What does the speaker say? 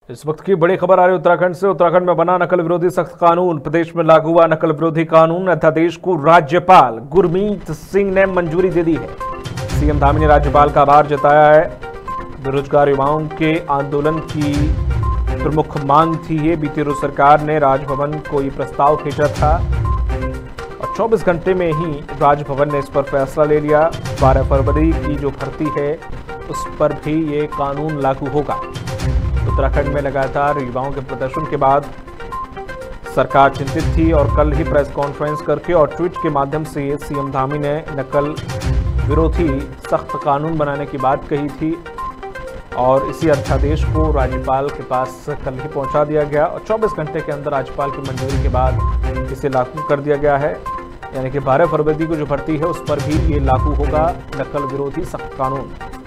इस वक्त की बड़ी खबर आ रही है उत्तराखंड से। उत्तराखंड में बना नकल विरोधी सख्त कानून। प्रदेश में लागू हुआ नकल विरोधी कानून अध्यादेश को राज्यपाल गुरमीत सिंह ने मंजूरी दे दी है। सीएम धामी ने राज्यपाल का आभार जताया है। बेरोजगार युवाओं के आंदोलन की प्रमुख मांग थी ये। बीती रोज सरकार ने राजभवन को ये प्रस्ताव भेजा था और 24 घंटे में ही राजभवन ने इस पर फैसला ले लिया। 12 फरवरी की जो भर्ती है उस पर भी ये कानून लागू होगा। उत्तराखंड में लगातार युवाओं के प्रदर्शन के बाद सरकार चिंतित थी और कल ही प्रेस कॉन्फ्रेंस करके और ट्वीट के माध्यम से सीएम धामी ने नकल विरोधी सख्त कानून बनाने की बात कही थी और इसी अध्यादेश को राज्यपाल के पास कल ही पहुंचा दिया गया और 24 घंटे के अंदर राज्यपाल की मंजूरी के बाद इसे लागू कर दिया गया है। यानी कि 12 फरवरी को जो भर्ती है उस पर भी ये लागू होगा नकल विरोधी सख्त कानून।